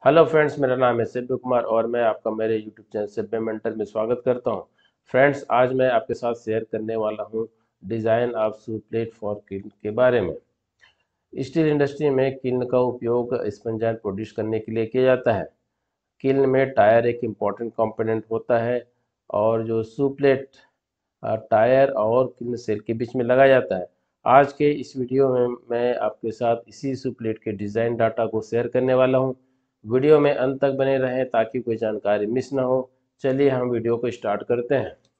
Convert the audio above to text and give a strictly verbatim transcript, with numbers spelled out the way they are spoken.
Hello friends, मेरा नाम है सेब्य कुमार और मैं आपका मेरे यूट्यूब चैनल सेब्या मेंटर में स्वागत करता हूं। फ्रेंड्स, आज मैं आपके साथ शेयर करने वाला हूं design of shoe plate for kiln के बारे में। स्टील इंडस्ट्री में किल्न का उपयोग स्पंज आयरन प्रोड्यूस करने के लिए किया जाता है। किल्न में टायर एक इम्पॉर्टेंट कंपोनेंट होता है और जो शू प्लेट टायर और किल्न सेल के बीच में लगाया जाता है। आज के इस वीडियो में मैं आपके साथ इसी शू प्लेट के डिज़ाइन डाटा को शेयर करने वाला हूं। वीडियो में अंत तक बने रहें ताकि कोई जानकारी मिस ना हो। चलिए हम वीडियो को स्टार्ट करते हैं।